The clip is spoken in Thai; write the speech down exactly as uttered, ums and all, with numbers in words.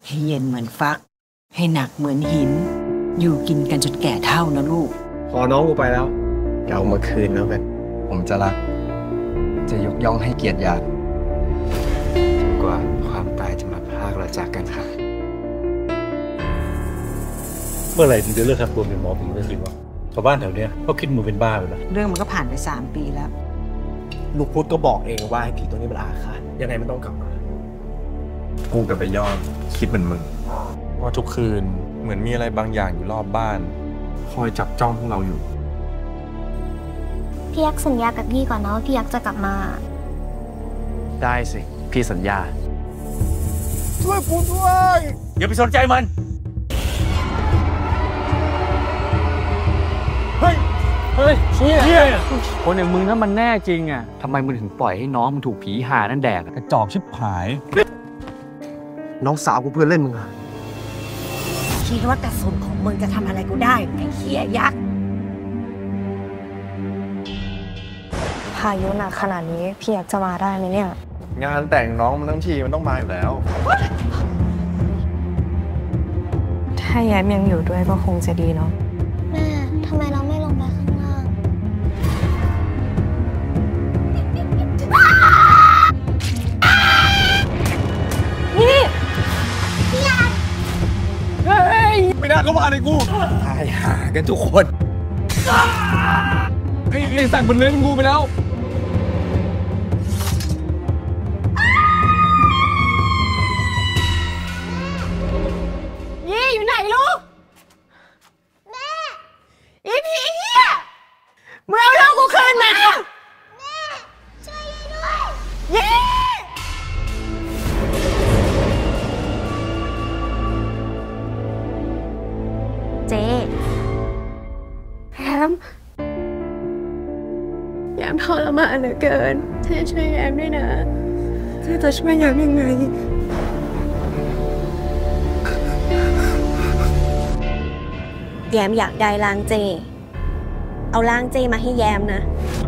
ให้เย็นเหมือนฟักให้หนักเหมือนหินอยู่กินกันจนแก่เท่านะลูกพอน้องกูไปแล้วเอามาคืนแล้วกันผมจะรักจะยกย่องให้เกียรติญาติจนกว่าความตายจะมาพรากเราจากกันค่ะเมื่อไหร่ถึงจะเลิกทำตัวเป็นหมอผีได้สิวะชาวบ้านแถวเนี้ยเขาคิดมึงเป็นบ้าไปแล้วเรื่องมันก็ผ่านไปสามปีแล้วลูกพุทธก็บอกเองว่าไอ้ผีตัวนี้มันอาฆาตยังไงมันต้องกลับมากูกับไปยอดคิดเหมือนมึงว่าทุกคืนเหมือนมีอะไรบางอย่างอยู่รอบบ้านคอยจับจ้องพวกเราอยู่พี่ยักษ์สัญญากับพี่ก่อนนะว่าพี่ยักษ์จะกลับมาได้สิพี่สัญญาช่วยกูด้วยอย่าไปสนใจมันเฮ้ยเฮ้ยเชี่ยคนอย่างมึงถ้ามันแน่จริงอ่ะทำไมมึงถึงปล่อยให้น้องมึงถูกผีหานั่นแดกกระจอกชิบหายน้องสาวกูเพื่อนเล่นมึงอะคิดว่ากระสุนของมึงจะทำอะไรกูได้ไอ้เหี้ยยักษ์พายุหนักขนาดนี้พี่ยักษ์จะมาได้ไหมเนี่ยงานแต่งน้องมันทั้งทีมันต้องมาอยู่แล้วถ้าแย้มยังอยู่ด้วยก็คงจะดีเนาะแม่ทำไมเราไม่ลงไปข้างล่างนี่พี่ยักษ์เฮ้ยไม่ได้เข้ามาในกูตายหากันทุกคนไอ้ไอ้สั่งมันเล่นกูไปแล้วยี่อยู่ไหนลูกแม่อีผีเหี้ยเมื่อเอาลูกกูคืนมาแม่ช่วยด้วยยี่เจ๊แอมแยมทรมานเหลือเกินเจ๊ช่วยแยมด้วยนะเจ๊จะช่วยแยมยังไงแยมอยากได้ร่างเจเอาร่างเจมาให้แยมนะ